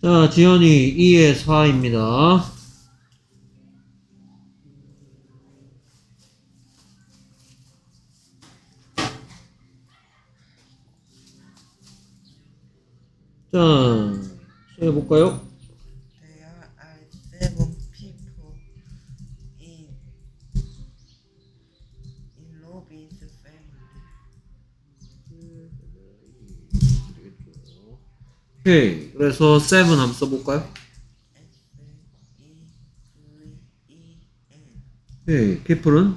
자, 지연이 2의 4입니다. 자, 시작해볼까요? There are 7 people in Robin's family. 오케이. 그래서 7 한번 써볼까요? S-E-V-E-N 오케이. people은?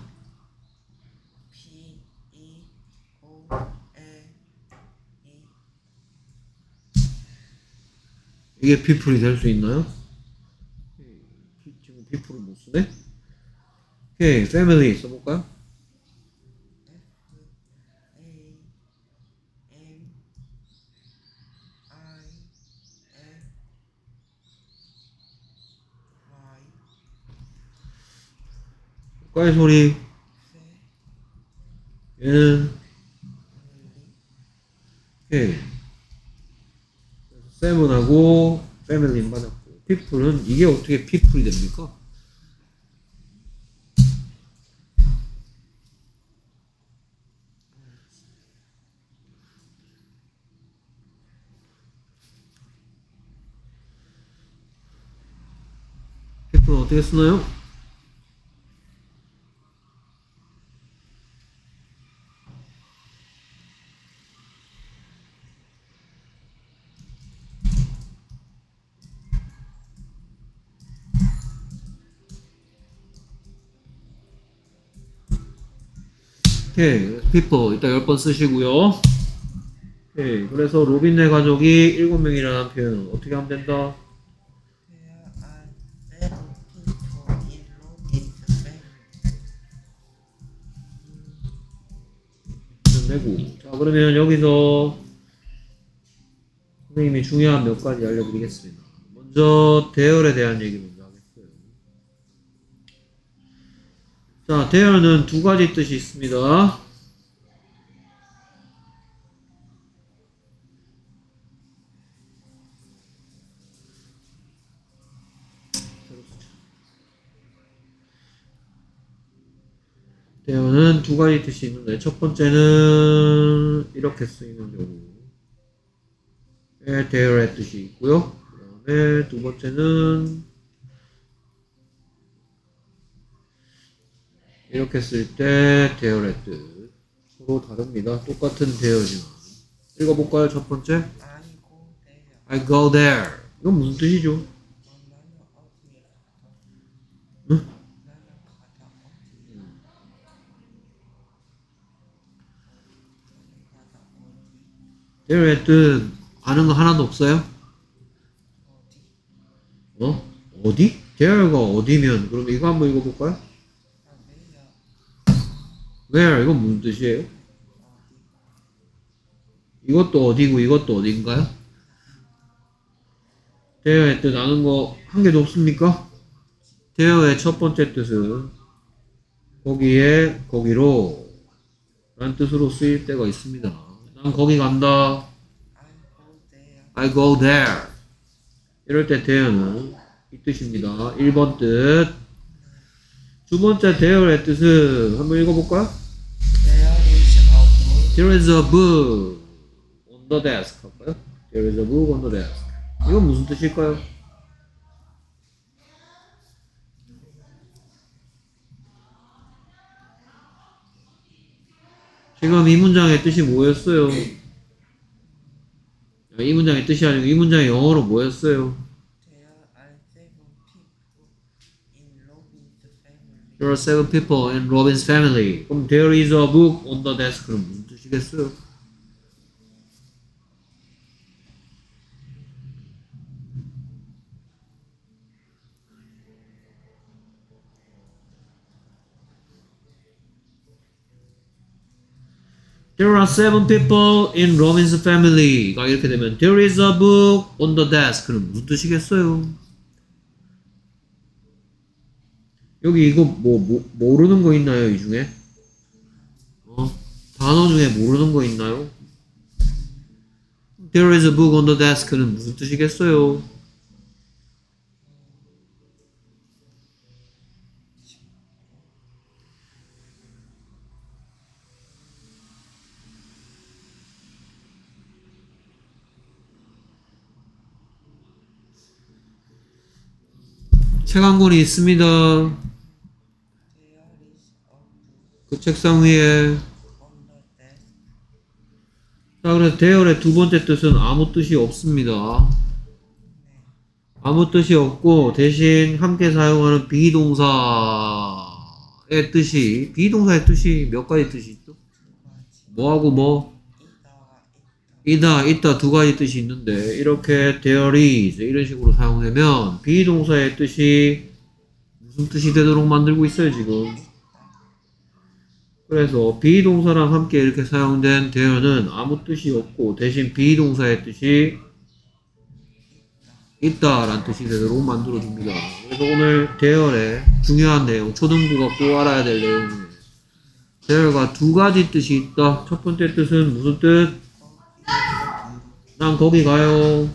P-E-O-L-E 이게 people이 될 수 있나요? 지금 people을 못 쓰네? 오케이. family 써볼까요? 국가의 소리. 얘는 오케이. 세븐하고 패밀리는 받았고, people은 이게 어떻게 people이 됩니까? people은 어떻게 쓰나요? 오케이. people 이따 10번 쓰시고요. 오케이. 그래서 로빈네 가족이 7명이라는 표현은 어떻게 하면 된다? There are 7 people in Robin's family. 내고. 자, 그러면 여기서 선생님이 중요한 몇 가지 알려드리겠습니다. 먼저 대열에 대한 얘기 먼저 하겠어요. 자, 대열은 두 가지 뜻이 있습니다. 대열은 두 가지 뜻이 있는데, 첫 번째는 이렇게 쓰이는 경우에 대열의 뜻이 있고요. 그 다음에 두 번째는 이렇게 쓸 때 대열의 뜻 서로 다릅니다. 똑같은 대열이지만. 읽어볼까요? 첫 번째 I go there. I go there. 이건 무슨 뜻이죠? 나는 어디에 가다. 응? 나는 가다 어디. 가다 어디. 대열의 뜻 아는 거 하나도 없어요? 어디. 어? 어디? 대열가 어디면 그럼 이거 한번 읽어볼까요? Where 이건 무슨 뜻이에요? 이것도 어디고 이것도 어딘가요? 대여의 뜻 아는 거 한 개도 없습니까? 대여의 첫 번째 뜻은 거기에 거기로 라는 뜻으로 쓰일 때가 있습니다. 난 거기 간다. I go there. I go there. 이럴 때 대여는 이 뜻입니다. 1번 뜻. 두 번째 대열의 뜻은 한번 읽어볼까요? There is There is a book a book on the desk 할까요? There is a book on the desk. 이건 무슨 뜻일까요? 지금 이 문장의 뜻이 뭐였어요? 이 문장의 뜻이 아니고 이 문장의 영어로 뭐였어요? There are 7 people in Robin's family. There are 7 people in Robin's family. 그럼 there is a book on the desk. 그럼 무슨 뜻이겠어요? There are 7 people in Robin's family가 이렇게 되면 There is a book on the desk. 그럼 무슨 뜻이겠어요? 여기 이거 모르는 거 있나요? 이 중에? 단어 중에 모르는 거 있나요? There is a book on the desk는 무슨 뜻이겠어요? 책 한 권이 있습니다. There is a book 그 책상 위에. on the desk. 자, 그래서 there의 두 번째 뜻은 아무 뜻이 없습니다. 아무 뜻이 없고 대신 함께 사용하는 비동사의 뜻이 몇 가지 뜻이 있죠? 뭐하고 뭐? 있다 두 가지 뜻이 있는데 이렇게 there is 이런 식으로 사용되면 비동사의 뜻이 무슨 뜻이 되도록 만들고 있어요 지금. 그래서 비동사랑 함께 이렇게 사용된 there는 아무 뜻이 없고 대신 비동사의 뜻이 있다라는 뜻이 되도록 만들어줍니다. 그래서 오늘 there의 중요한 내용, 초등부가 꼭 알아야 될 내용이에요. there가 두 가지 뜻이 있다. 첫 번째 뜻은 무슨 뜻? 난 거기 가요.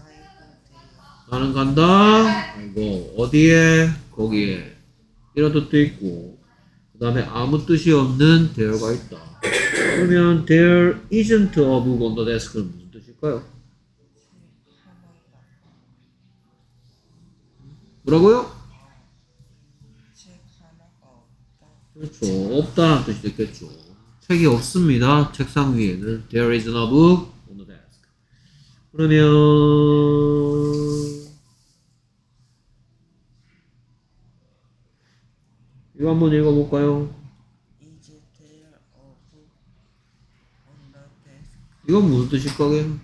나는 간다. 아이고 어디에? 거기에. 이런 뜻도 있고 그 다음에 아무 뜻이 없는 there가 있다. 그러면 there isn't a book on the desk는 무슨 뜻일까요? 뭐라고요? 책 하나가 없다. 그렇죠. 없다는 뜻이 됐겠죠. 책이 없습니다. 책상 위에는 there isn't a book on the desk. 그러면 이거 한번 읽어볼까요? Is there a book on the desk? 이건 무슨 뜻일까요?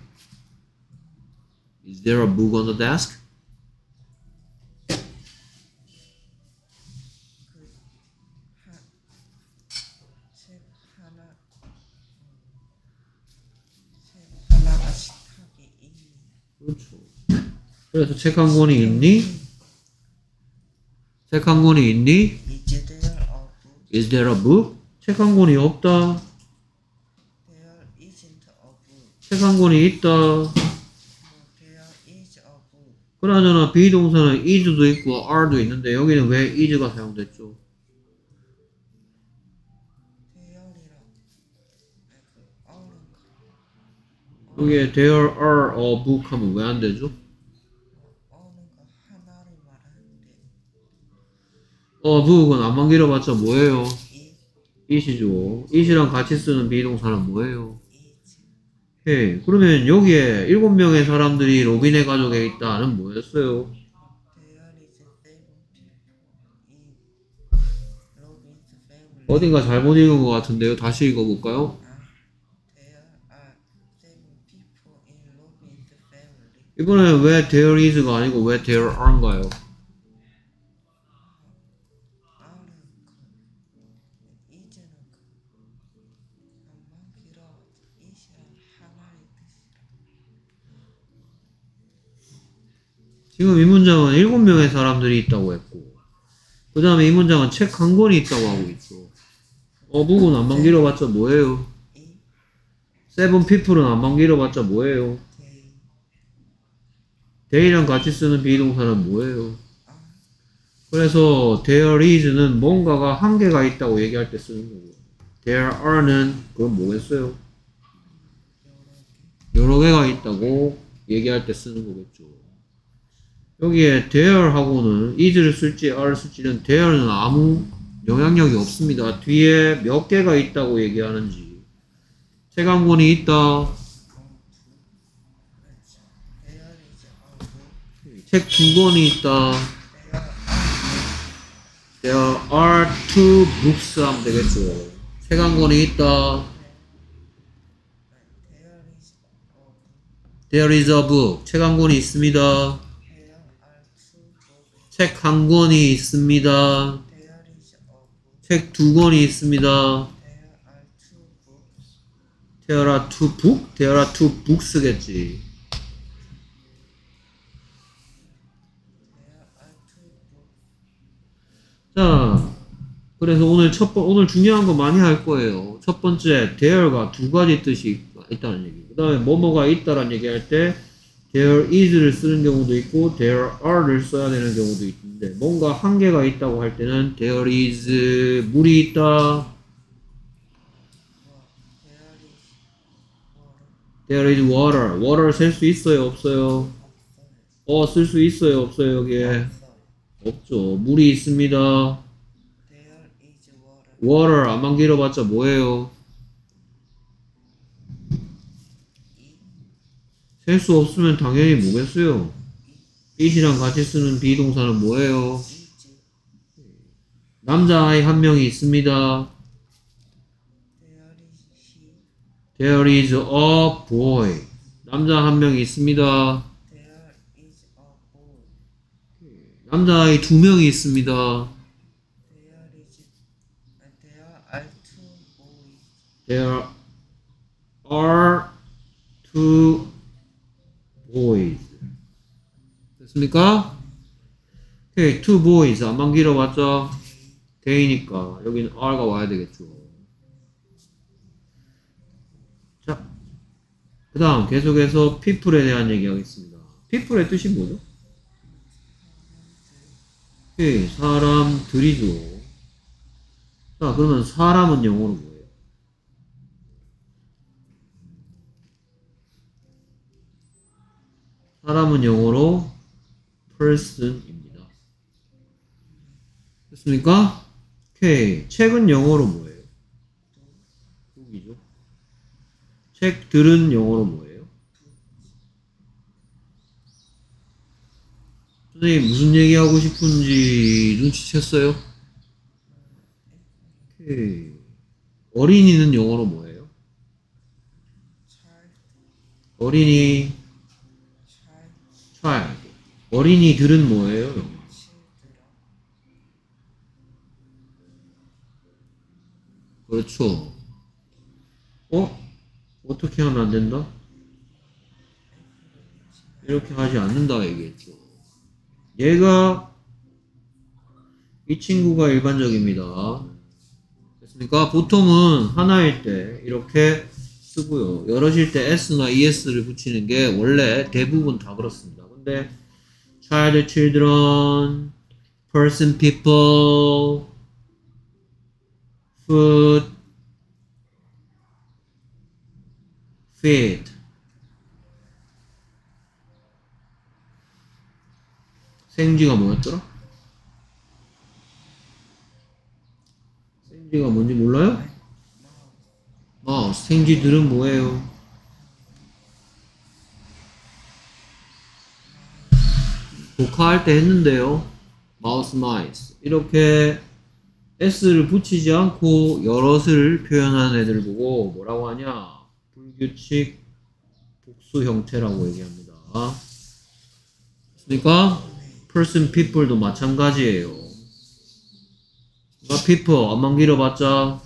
Is there a book on the desk? 책 하나가 식탁에 있니? 그렇죠. 그래서 책 한 권이 있니? 책 한 권이 있니? Is there a book? Is there a book? 책 한 권이 없다. There isn't a book. 책 한 권이 있다. There is a book. 그나저나 비동사는 is도 있고 are도 있는데 여기는 왜 is가 사용됐죠? There이랑 어른가 여기에 there are a book 하면 왜 안 되죠? 어른가 하나를 말하는데 book은 안만 길어봤자 뭐예요? 이 is이죠. is랑 같이 쓰는 비동사는 뭐예요? is 오케이. 그러면 여기에 7명의 사람들이 로빈의 가족에 있다는 뭐였어요? There is 7 people in Robin's family. 어딘가 잘못 읽은 것 같은데요. 다시 읽어볼까요? There are 7 people in Robin's family. 이번에 왜 there is가 아니고 왜 there aren가요? 아는 이제는 한번 길어 이시랑 하나의 뜻이라. 지금 이 문장은 7명의 사람들이 있다고 했고 그 다음에 이 문장은 책 한 권이 있다고 하고 있죠. book은 안만 길어봤자 뭐예요? 이 7 people은 안만 길어봤자 뭐예요? they they랑 같이 쓰는 비동사는 뭐예요? are 그래서 there is는 뭔가가 한 개가 있다고 얘기할 때 쓰는 거고 there are는 그건 뭐겠어요? 여러 개가 있다고 얘기할 때 쓰는 거겠죠. 여기에 there하고는 is를 쓸지 are를 쓸지는 there는 아무 영향력이 없습니다. 뒤에 몇 개가 있다고 얘기하는지 책 한 권이 있다. there is a book. 책 두 권이 있다. There are There are two books 하면 되겠죠. 책 한 권이 있다. there is a book. There is a book. 책 한 권이 있습니다. There are 2 books. 책 한 권이 있습니다. There is a book. 책 두 권이 있습니다. There are 2 books. There are two book? There are two books겠지. There are 2 books. 자, 그래서 오늘 중요한 거 많이 할 거예요. 첫 번째, there가 두 가지 뜻이 있다는 얘기. 그 다음에 뭐뭐가 있다라는 얘기 할 때, there is를 쓰는 경우도 있고, there are를 써야 되는 경우도 있는데, 뭔가 한 개가 있다고 할 때는, there is 물이 있다. There is water. There is water. water 쓸 수 있어요, 없어요? 없어요. 쓸 수 있어요, 없어요, 여기에? 없어요. 없죠. 물이 있습니다. There is water. water 안만 길어봤자 뭐예요? 셀 수 없으면 당연히 뭐겠어요? it이랑 같이 쓰는 비동사는 뭐예요? is. 남자아이 한 명이 있습니다. There is he. There is a boy. 남자 한 명이 있습니다. There is a boy. 남자아이 두 명이 있습니다. There are two boys. There are two boys. 됐습니까? 오케이, two boys. 안만 길어봤죠? they니까 여기는 are가 와야 되겠죠. 자, 그 다음 계속해서 people에 대한 얘기하겠습니다. people의 뜻이 뭐죠? 오케이, 사람들이죠. 자, 그러면 사람은 영어로 뭐예요? 사람은 영어로 person입니다. 됐습니까? 오케이. 책은 영어로 뭐예요? book이죠. 책들은 영어로 뭐예요? 선생님 무슨 얘기하고 싶은지 눈치챘어요? 오케이. 어린이는 영어로 뭐예요? Child. 어린이 child. 어린이들은 뭐예요? Children. 그렇죠. 어떻게 하면 안 된다? 이렇게 하지 않는다 얘기했죠. 이 친구가 일반적입니다. 됐습니까? 보통은 하나일 때 이렇게 쓰고요. 여럿일 때 s나 es를 붙이는 게 원래 대부분 다 그렇습니다. 근데 child, children, person, people, food, feed. 생쥐가 뭐였더라? 생쥐가 뭔지 몰라요? 생쥐들은 뭐예요? 복화할 때 했는데요. mouse, mice. 이렇게 s를 붙이지 않고 여럿을 표현하는 애들 보고 뭐라고 하냐? 불규칙 복수 형태라고 얘기합니다. 됐습니까? person, people도 마찬가지예요. 그러니까 people 안만 길어봤자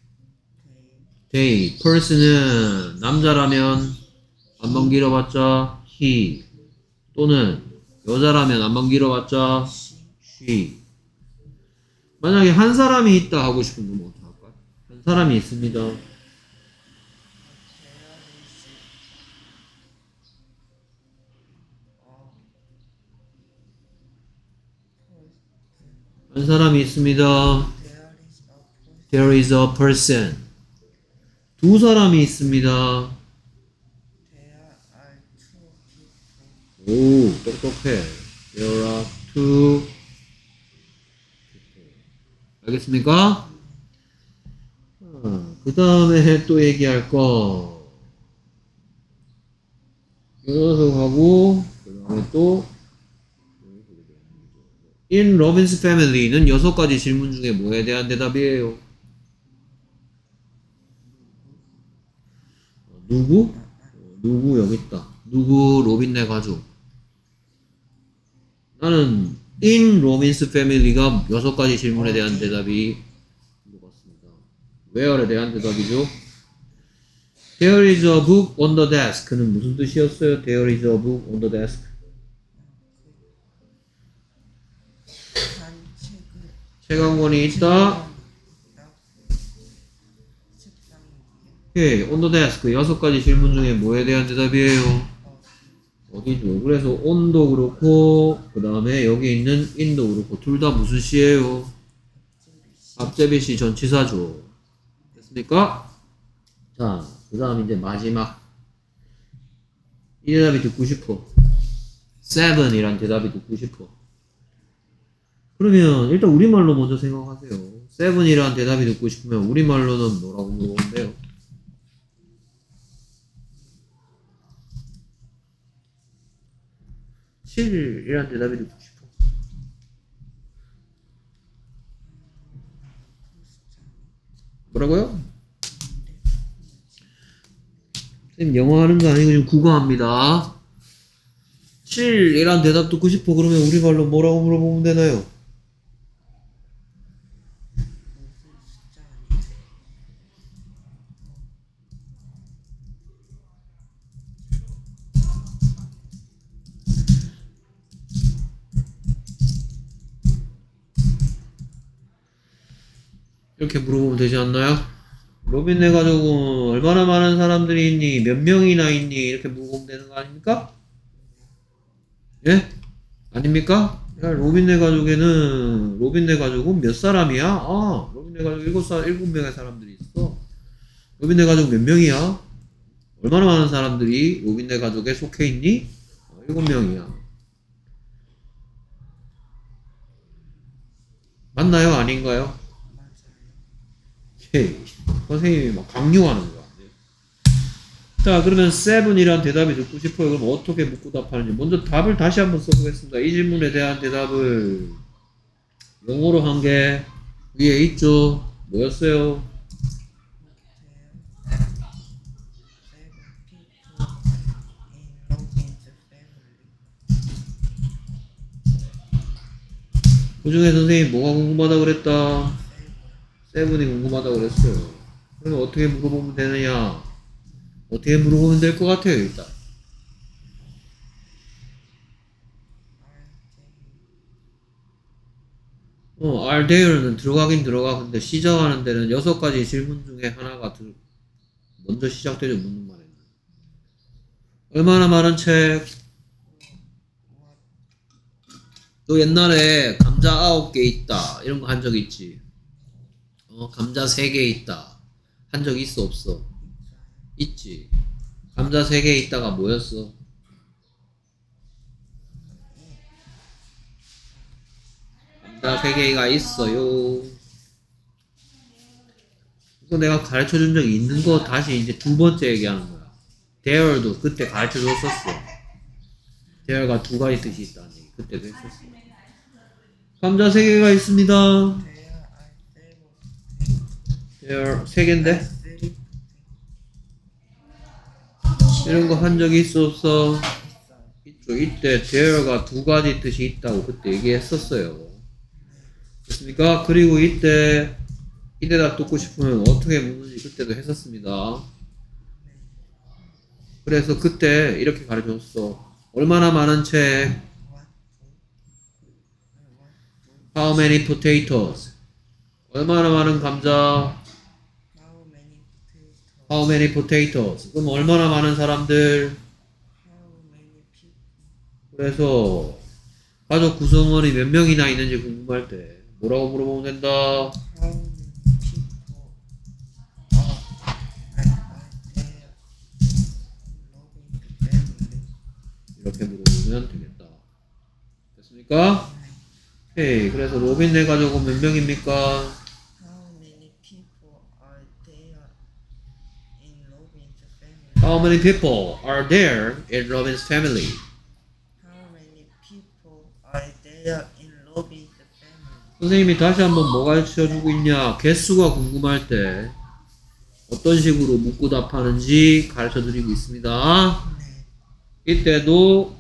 they. person은 남자라면 안만 길어봤자 he. 또는 여자라면 안만 길어봤자 she. 만약에 한 사람이 있다 하고 싶으면 뭐 어떡할까요? 한 사람이 있습니다. 한 사람이 있습니다. There is a person. There is a person. 두 사람이 있습니다. There are two people. 오, 똑똑해. There are two. 알겠습니까? 그 다음에 또 얘기할 거. 이 녀석하고, 그 다음에 또, In Robin's Family는 6가지 질문 중에 뭐에 대한 대답이에요? 누구? 누구 여기 있다. 누구 로빈네 가족. 나는 In Robin's Family가 6가지 질문에 대한 대답이 물어봤습니다. Where에 대한 대답이죠. There is a book on the desk는 무슨 뜻이었어요? There is a book on the desk. 한 책을 책 한 권이 있다. 책상에 오케이, on the desk 6가지 질문 중에 뭐에 대한 대답이에요? 어디죠? 그래서 on도 그렇고 그 다음에 여기 있는 in도 그렇고 둘 다 무슨 시예요? 앞제비시 전치사죠. 됐습니까? 자, 그 다음 이제 마지막 이 대답이 듣고 싶어. 7이란 대답이 듣고 싶어. 그러면 일단 우리말로 먼저 생각하세요. 7이라는 대답이 듣고 싶으면 우리말로는 뭐라고 물어보면 돼요? 7이라는 대답이 듣고 싶어. 뭐라고요? 선생님 영어 하는 거 아니고 지금 국어합니다. 7이라는 대답 듣고 싶어. 그러면 우리말로 뭐라고 물어보면 되나요? 숫자 아니에요? 이렇게 물어보면 되지 않나요? 로빈네 가족은 얼마나 많은 사람들이 있니? 몇 명이나 있니? 이렇게 물어보면 되는 거 아닙니까? 예? 아닙니까? 야, 로빈네 가족은 몇 사람이야? 아, 로빈네 가족 7명의 사람들이 있어. 로빈네 가족 몇 명이야? 얼마나 많은 사람들이 로빈네 가족에 속해 있니? 7명이야. 맞나요? 아닌가요? 맞아요. 헤이, 선생님이 막 강요하는 거야. 자, 그러면 7이란 대답이 듣고 싶어요. 그럼 어떻게 묻고 답하는지. 먼저 답을 다시 한번 써보겠습니다. 이 질문에 대한 대답을 영어로 한 게 위에 있죠. 뭐였어요? 그 중에 선생님 뭐가 궁금하다 그랬다? 7이 궁금하다 그랬어요. 그러면 어떻게 물어보면 되느냐? 어떻게 물어보면 될 것 같아요, 일단. are there는 들어가긴 들어가. 근데 시작하는 데는 6가지 질문 중에 하나가 먼저 시작되죠, 묻는 말에는. 얼마나 많은 책? 또 옛날에 감자 9개 있다. 이런 거 한 적 있지? 감자 3개 있다. 한 적 있어, 없어? 있지. 감자 3개 있다가 뭐였어? 감자 3개가 있어요. 이거 내가 가르쳐 준 적이 있는 거 다시 이제 두 번째 얘기하는 거야. there도 그때 가르쳐 줬었어. there가 2가지 뜻이 있다는 얘기. 그때도 했었어. 감자 3개가 있습니다. there 3개인데? 이런 거 한 적이 있어, 없어? 있죠. 이때 there가 2가지 뜻이 있다고 그때 얘기했었어요. 됐습니까? 그리고 이때 이 대답 듣고 싶으면 어떻게 묻는지 그때도 했었습니다. 그래서 그때 이렇게 가르쳐줬어. 얼마나 많은 책? How many potatoes? 얼마나 많은 감자? How many potatoes? 그럼 얼마나 많은 사람들? 그래서 가족 구성원이 몇 명이나 있는지 궁금할 때 뭐라고 물어보면 된다? 이렇게 물어보면 되겠다. 됐습니까? 오케이. 그래서 로빈네 가족은 몇 명입니까? How many people are there in Robin's family? How many people are there in Robin's family? 선생님이 다시 한번 뭐 가르쳐주고 있냐? 개수가 궁금할 때 어떤 식으로 묻고 답하는지 가르쳐드리고 있습니다. 네. 이때도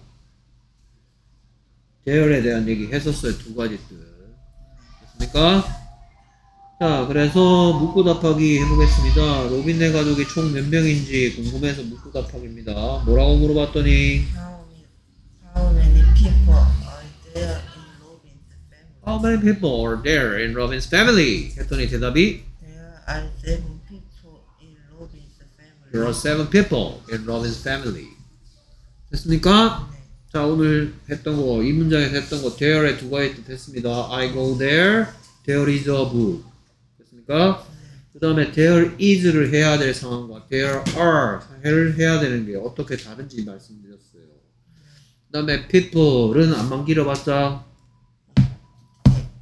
대열에 대한 얘기 했었어요. 2가지 뜻. 됐습니까? 자, 그래서 묻고 답하기 해보겠습니다. 로빈네 가족이 총 몇 명인지 궁금해서 묻고 답하기입니다. 뭐라고 물어봤더니 How many people are there in Robin's family? How many people are there in Robin's family? 했더니 대답이 There are 7 people in Robin's family. There are 7 people in Robin's family. 됐습니까? 네. 자, 오늘 했던 거, 이 문장에서 했던 거, there의 2가지 뜻 했습니다. I go there, there is a book. 됐습니까? 그 다음에 there is를 해야 될 상황과 there are를 해야 되는 게 어떻게 다른지 말씀드렸어요. 그 다음에 people은 안만 길어봤자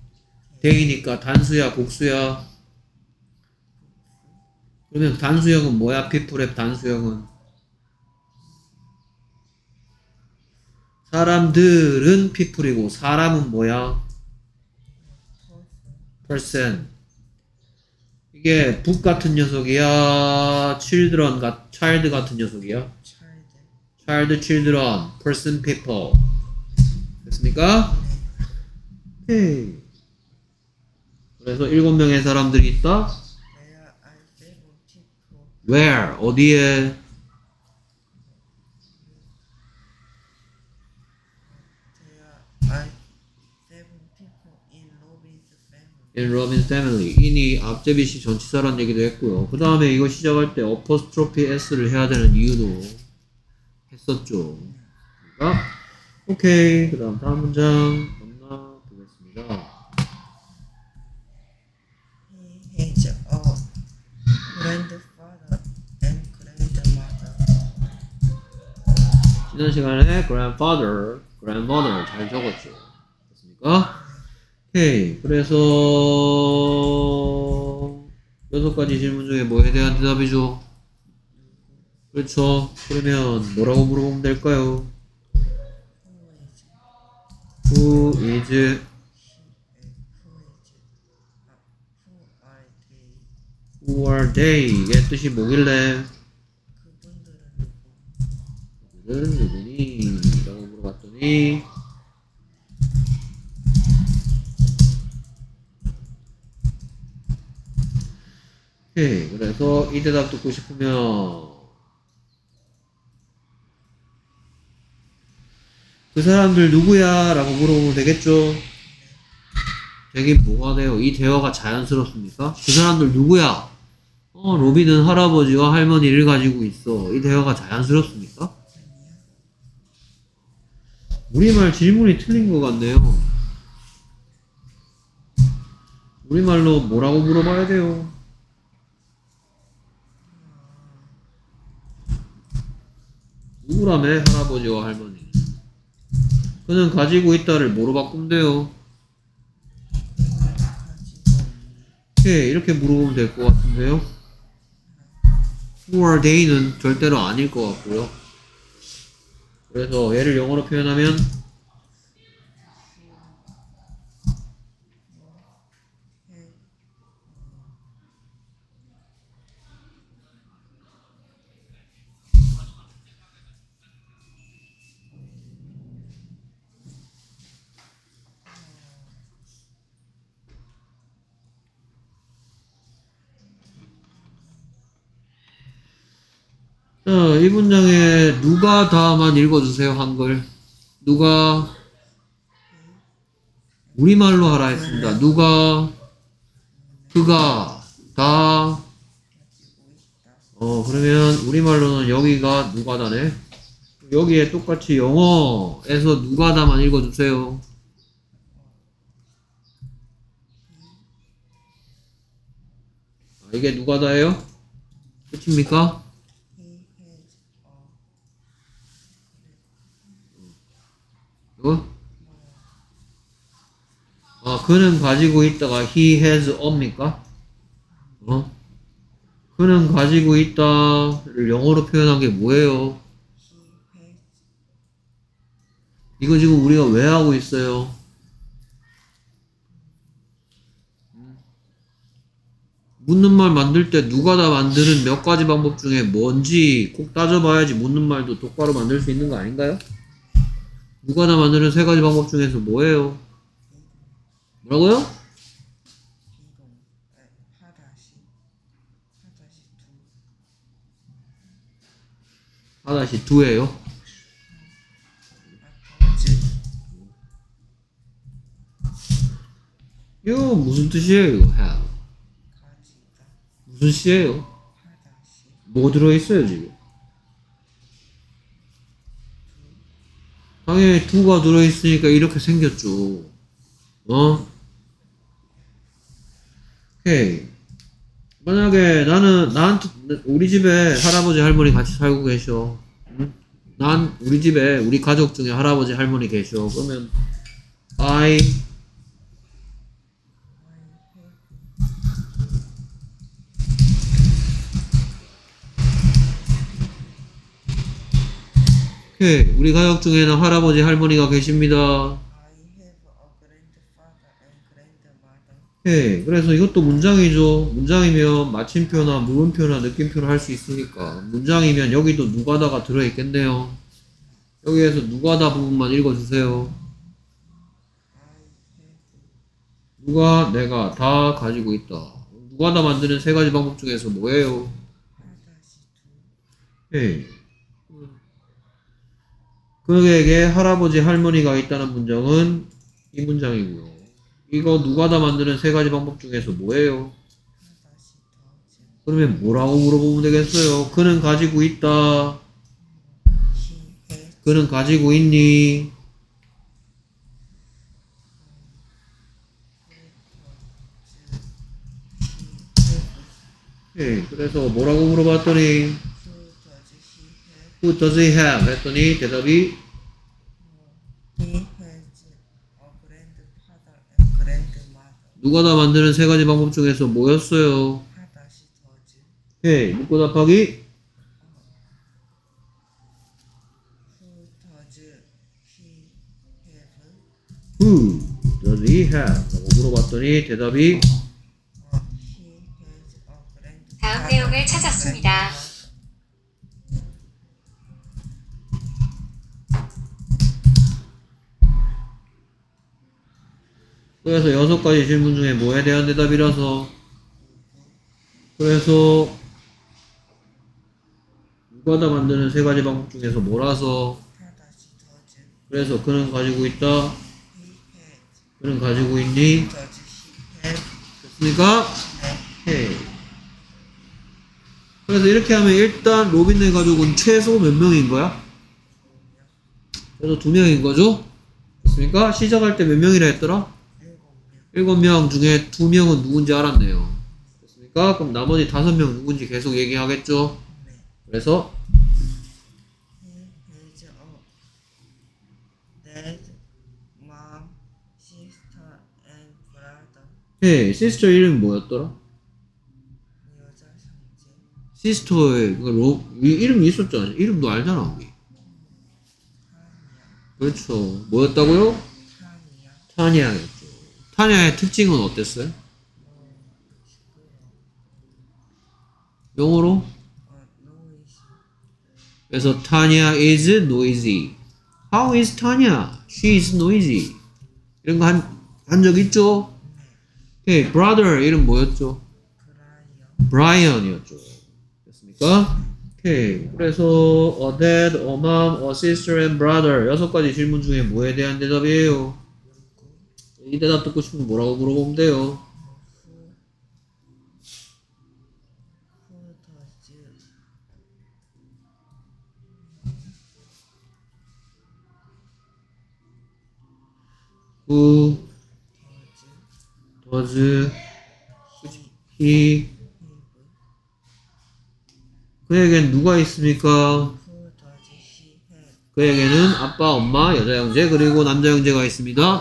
they니까 단수야, 복수야? 그러면 단수형은 뭐야? people의 단수형은? 사람들은 people이고 사람은 뭐야? person. 이게 북 같은 녀석이야? child 같은 녀석이야? child, children, person, people. 됐습니까? 오케이. 그래서 7명의 사람들이 있다? There are 7 people. Where? 어디에? There are 7 people in Robin's family. In Robin's family. in이 앞제비시 전치사란 얘기도 했고요. 그 다음에 이거 시작할 때 apostrophe s를 해야 되는 이유도 했었죠. 그러니까 오케이. 그 다음 문장 만나보겠습니다. He has a grandfather and grandmother. 지난 시간에 grandfather, grandmother 잘 적었죠. 됐습니까? 오케이. 그래서 6가지 질문 중에 뭐에 대한 대답이죠? 그렇죠. 그러면 뭐라고 물어보면 될까요? Who is, who are they? 의 뜻이 뭐길래? 그들은 누구니? 라고 물어봤더니 오케이. 그래서 이 대답 듣고 싶으면 그 사람들 누구야? 라고 물어보면 되겠죠? 되긴 뭐가 돼요? 이 대화가 자연스럽습니까? 그 사람들 누구야? 로빈은 할아버지와 할머니를 가지고 있어. 이 대화가 자연스럽습니까? 우리말 질문이 틀린 것 같네요. 우리말로 뭐라고 물어봐야 돼요? 누구라며? 할아버지와 할머니. 그는 가지고 있다를 뭐로 바꾸면 돼요? 오케이, 이렇게 물어보면 될 것 같은데요. Who are they는 절대로 아닐 것 같고요. 그래서 얘를 영어로 표현하면 자, 이 문장에 누가 다만 읽어주세요. 한글. 누가 우리말로 하라 했습니다. 누가 그가 다 그러면 우리말로는 여기가 누가다네. 여기에 똑같이 영어에서 누가다만 읽어주세요. 이게 누가다예요? 끝입니까? 그는 가지고 있다가 he has a입니까? 그는 가지고 있다를 영어로 표현한 게 뭐예요? 이거 지금 우리가 왜 하고 있어요? 묻는 말 만들 때 누가 다 만드는 몇 가지 방법 중에 뭔지 꼭 따져봐야지 묻는 말도 똑바로 만들 수 있는 거 아닌가요? 누가 다 만드는 3가지 방법 중에서 뭐예요? 뭐라고요? 하다시 2예요. 이거 무슨 뜻이에요? 이거 have. 무슨 시예요? 뭐 들어있어요 지금? 당연히 2가 들어있으니까 이렇게 생겼죠. 오케이. 만약에 나한테 우리 집에 할아버지 할머니 같이 살고 계셔. 응? 우리 집에 우리 가족 중에 할아버지 할머니 계셔. 그러면 I 오케이. 우리 가족 중에는 할아버지, 할머니가 계십니다. I have a grandfather and grandmother. 오케이. 그래서 이것도 문장이죠. 문장이면 마침표나 물음표나 느낌표를 할 수 있으니까. 문장이면 여기도 누가다가 들어있겠네요. 여기에서 누가다 부분만 읽어주세요. I have 누가, 내가 다 가지고 있다. 누가다 만드는 세 가지 방법 중에서 뭐예요? 하다시 두. 오케이. 그에게 할아버지, 할머니가 있다는 문장은 이 문장이고요. 이거 누가다 만드는 세 가지 방법 중에서 뭐예요? 하다시 더즈. 그러면 뭐라고 물어보면 되겠어요? 그는 가지고 있다. He has 그는 가지고 있니? 예, 그래서 뭐라고 물어봤더니 who does he have? Who does he have? 했더니 대답이 He has a grandfather and grandmother. 누가다 만드는 세 가지 방법 중에서 뭐였어요? 하다시 더즈. 예, 묻고 답하기 Who Who does he have? does he have? 라고 물어봤더니 대답이 He has a grandfather. 다음 내용을 찾았습니다. 그래서 6가지 질문 중에 뭐에 대한 대답이라서 그래서 누가다 만드는 세 가지 방법 중에서 뭐라서 하다시 더즈. 그래서 그는 가지고 있다. He has. 그는 가지고 있니? Does he have? 됐습니까? 네. 오케이. 그래서 이렇게 하면 일단 로빈네 가족은 최소 몇 명인 거야? 그래서 2명인 거죠? 됐습니까? 시작할 때 몇 명이라 했더라? 7명 중에 2명은 누군지 알았네요. 됐습니까? 그럼 나머지 5명 누군지 계속 얘기하겠죠? 네. 그래서 He has a dad, mom, sister, and brother. 예, 시스터 이름이 뭐였더라? 여자 형제. 시스터의 이름이 있었잖아. 이름도 알잖아 우리. 타니아. 그렇죠. 뭐였다고요? 타니아. 타니아였죠. 타니아의 특징은 어땠어요? 시끄러. 영어로? noisy. 그래서 타니아 is noisy. How is Tanya? She is noisy. 이런 거 한 적 있죠? 네. 오케이, brother 이름 뭐였죠? 브라이언. 브라이언이었죠. 됐습니까? 오케이. 그래서 a dad, a mom, a sister and brother 6가지 질문 중에 뭐에 대한 대답이에요? 이 대답 듣고 싶으면 뭐라고 물어보면 돼요? Who does Who does does he he 그에겐 누가 있습니까? Who does he have? 그에게는 아빠, 엄마, 여자 형제 그리고 남자 형제가 있습니다.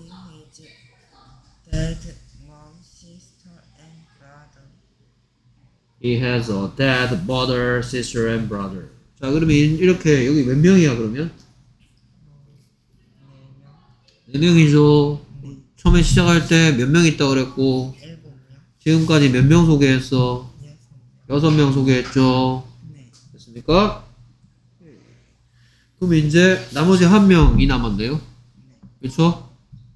He has dad, mom, sister, and brother. He has a dad, mother, sister and brother. 자, 그러면 이렇게 여기 몇 명이야 그러면? 4명. 4명이죠. 처음에 시작할 때 몇 명 있다고 그랬고 7명. 지금까지 몇 명 소개했어? 6명. 6명 소개했죠. 네. 됐습니까? 그럼 이제 나머지 1명이 남았네요. 그렇죠?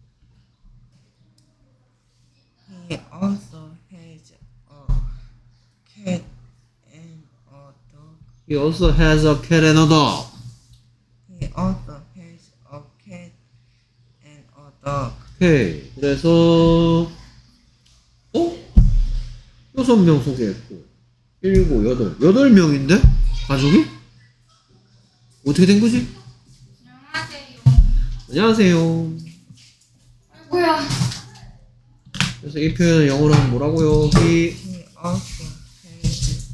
He also has a cat and a dog. He also has a cat and a dog. He also has a cat and a dog. 오케이. 그래서 6명 소개했고 7, 8 8명인데? 가족이? 어떻게 된 거지? 안녕하세요. 뭐야? 그래서 이 표현을 영어로 하면 뭐라고요? He also has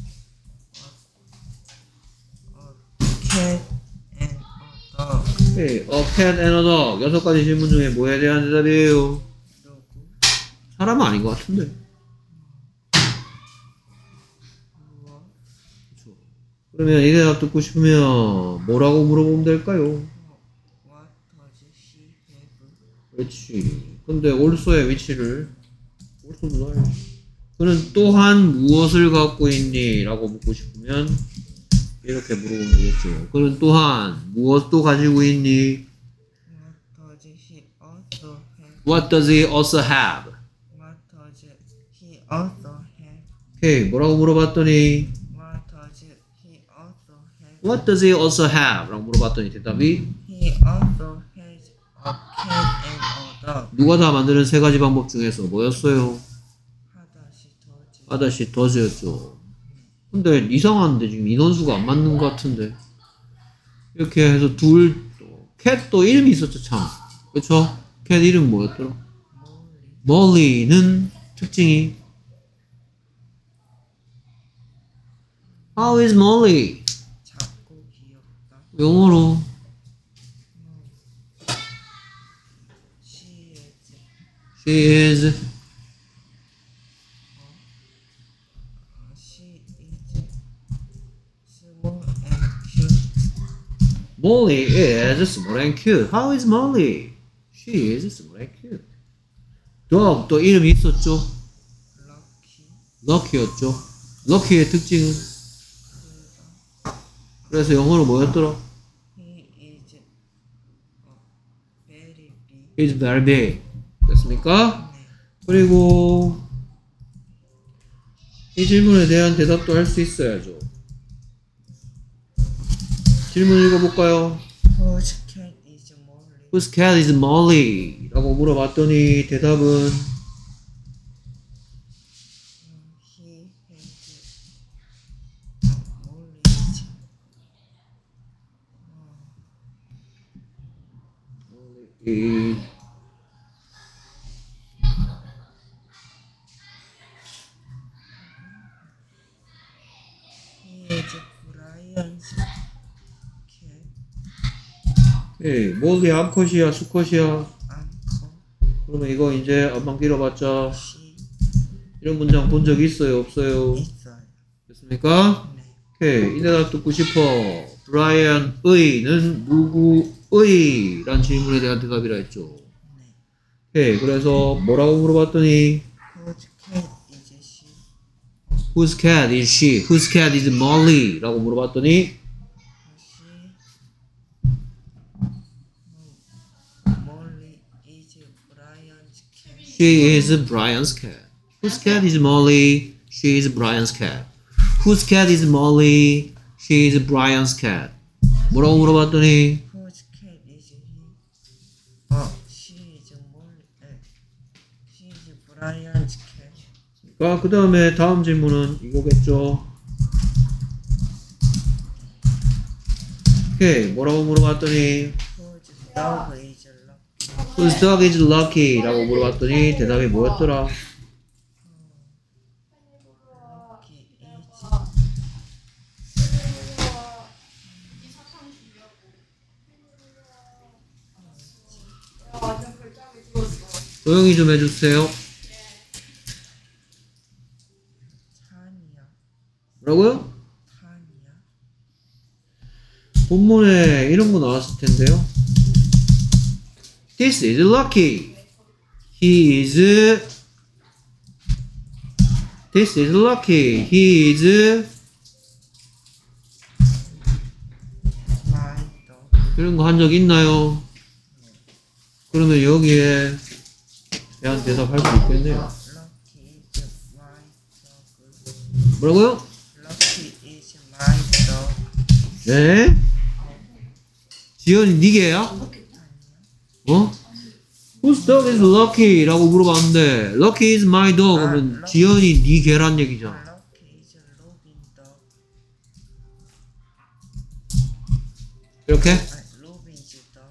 a cat and a dog. 오케이. A cat and a dog. 6가지 질문 중에 뭐에 대한 대답이에요? 누구? 사람은 아닌 것 같은데. 무엇? 그쵸. 그러면 이 대답 듣고 싶으면 뭐라고 물어보면 될까요? What does she have? 그렇지. 근데 also의 위치를 also도 넣어야지. 그는 또한 무엇을 갖고 있니? 라고 묻고 싶으면 이렇게 물어보면 되겠죠. 그는 또한 무엇도 가지고 있니? What does he also have? What does he also have? What does he also have? 오케이. 뭐라고 물어봤더니 What does he also What does he also have? have? 라고 물어봤더니 대답이 He also has a cat and a dog. 누가 다 만드는 세 가지 방법 중에서 뭐였어요? 하다시 더지. 하다시 더즈였죠. 근데 이상한데 지금 인원수가 안 맞는 것 같은데 이렇게 해서 캣도 이름이 있었죠 참. 그쵸? 캣 이름 뭐였더라? 멀리는 특징이 How is Molly? 작고 귀엽다. 영어로 She is She is small and cute. Molly is small and cute. How is Molly? She is small and cute. Dog 또 이름이 있었죠? Lucky. Lucky였죠. Lucky의 특징은 그래서 영어로 뭐였더라? He is very big. He's very big. 됐습니까? 네. 그리고 이 질문에 대한 대답도 할 수 있어야죠. 질문 읽어볼까요? Whose cat is Molly? Whose cat is Molly? 라고 물어봤더니 대답은 He has Molly's. 이 He is Brian's cat. 몰리 암컷이야 수컷이야? Uncle. 그러면 이거 이제 안만 길어봤자 She 이런 문장 본 적 있어요 없어요? 있어요. 됐습니까? 네. 오케이 이 대답 듣고 싶어. 브라이언의는 누구의? 란 질문에 대한 대답이라 했죠. 네. 오케이 그래서 뭐라고 물어봤더니 Whose cat is she? Whose cat is she? Whose cat is Molly? 라고 물어봤더니 Molly is Brian's cat. She is Brian's cat. Whose cat is Molly? She is Brian's cat. Whose cat is Molly? She is Brian's cat. 뭐라고 물어봤더니 Whose cat is he? She is Molly. She is Brian's cat. 그 다음에 다음 질문은 이거겠죠. 오케이 뭐라고 물어봤더니 Whose dog is lucky? Whose dog is lucky? 라고 물어봤더니 대답이 뭐였더라? Lucky is 조용히 좀 해주세요. 찬이야. 뭐라고요? 찬이야. 본문에 이런 거 나왔을 텐데요. This is lucky. He is This is lucky. He is My dog. 이런 거 한 적 있나요? 그러면 여기에 대한 대답할 수 있겠네요. Lucky is my dog. 뭐라고요? Lucky is my dog. 네? 지연이 니 개야? 어? Whose dog is lucky? 라고 물어봤는데 Lucky is my dog 하면 지연이 니 개란 얘기잖아. Lucky is Robin dog. 이렇게? Robin's dog.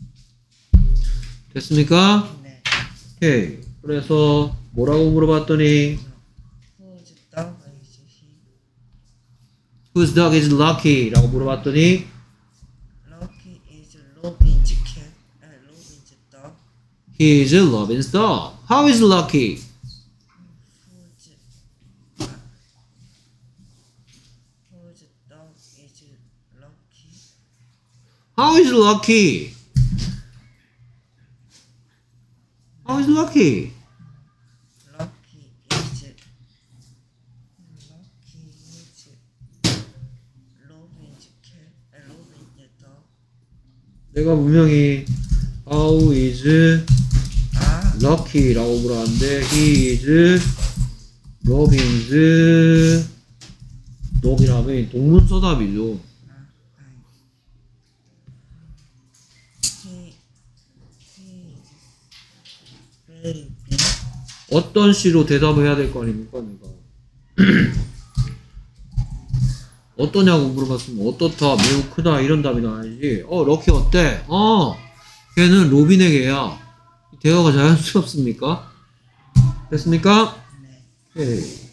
됐습니까? 네. 오케이. 그래서 뭐라고 물어봤더니 Whose dog is he? Whose dog is lucky? 라고 물어봤더니 Lucky is Robin's cat. Robin's dog. He is Robin's dog. How is lucky? Whose dog How is Lucky? How is Lucky? Lucky is Robin is cat. Robin is dog. 내가 분명히 How is 아, Lucky라고 물었는데 He is Robin's dog이라면 동문서답이죠. he very big. 어떤 시로 대답을 해야 될 거 아닙니까, 내가. 어떠냐고 물어봤으면 어떻다, 매우 크다 이런 답이 나와야지. 럭키 어때? 걔는 로빈의 개야. 대화가 자연스럽습니까? 됐습니까? 네.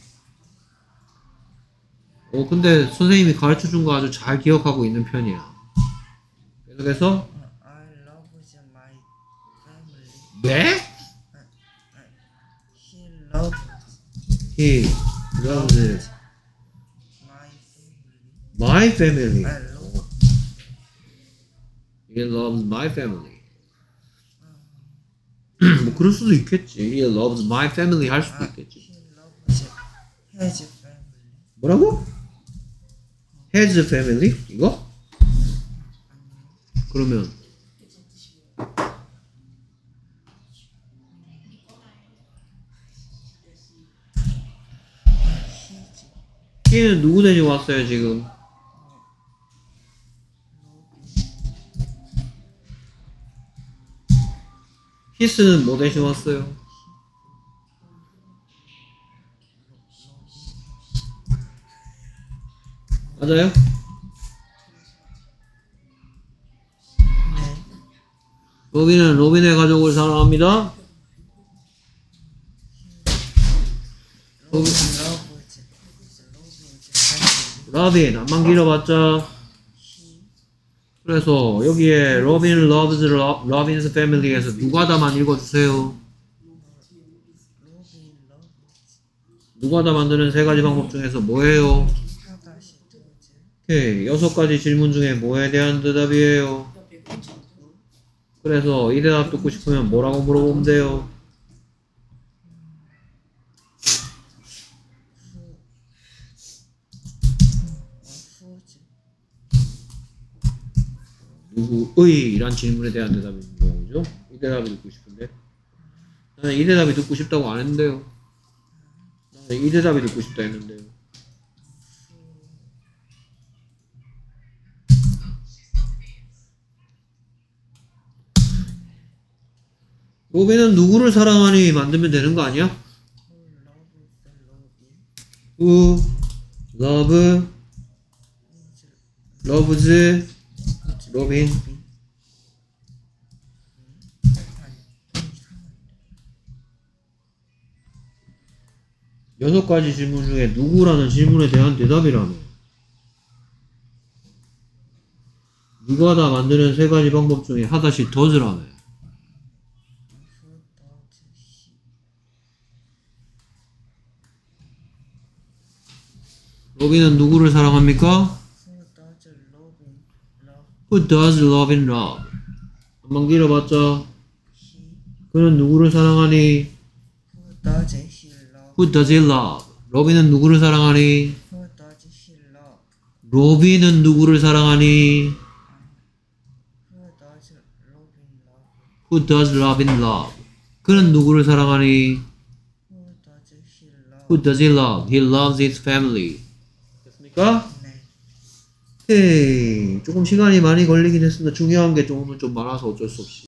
오케이. 근데 선생님이 가르쳐준 거 아주 잘 기억하고 있는 편이야. 계속해서 I love my family. 네? He He loves loves my my family. family. I love. He loves my family. 뭐 그럴 수도 있겠지. He loves my family 할 수도 있겠지. He loves his family. 뭐라고? Has family? 이거? 그러면 he는 누구 대신 왔어요 지금? his는 뭐 대신 왔어요? 맞아요? 네. 로빈은 로빈의 가족을 사랑합니다. Robin loves family. 로빈 안만 길어봤자 그래서 여기에 로빈 loves Robin's family에서 누가 다만 읽어주세요. Robin loves 누가 다 만드는 세 가지 방법 중에서 뭐예요? 하다시 도즈. 오케이, 6가지 질문 중에 뭐에 대한 대답이에요? 그래서 이 대답 듣고 싶으면 뭐라고 물어보면 돼요? 후즈. 누구의? 이란 질문에 대한 대답이 뭐죠? 이 대답이 듣고 싶은데 나는 이 대답이 듣고 싶다고 안 했는데요. 나는 이 대답이 듣고 싶다 했는데요. 로빈은 누구를 사랑하니 만들면 되는 거 아니야? Who loves the Robin? loves 로빈. 여섯 가지 질문 중에 누구라는 질문에 대한 대답이라며. 누가 다 만드는 세 가지 방법 중에 하다시 does라며. Who does he? 로빈은 누구를 사랑합니까? Who Who does does Robin love? Robin love? 한번 길어봤자 He. 그는 누구를 사랑하니? Who does he love? Who does he love? 로빈은 누구를 사랑하니? Who does he love? 로빈은 누구를 사랑하니? Who does Robin Who does Robin love? love? 그는 누구를 사랑하니? Who does he love? Who does he love? He loves his family. 됐습니까? 네. 오케이. 조금 시간이 많이 걸리긴 했습니다. 중요한 게 조금은 좀 많아서 어쩔 수 없이.